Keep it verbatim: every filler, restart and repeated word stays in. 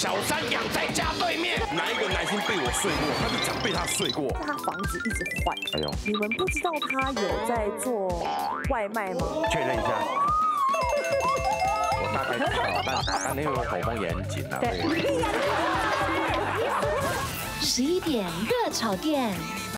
小三养在家对面，哪一个男性被我睡过？他就讲被他睡过。 他房子一直换。 哎呦， 你们不知道他有在做外卖吗？ 确认一下。我大概知道，但他那个口风也很紧啊。对。 十一点热炒店。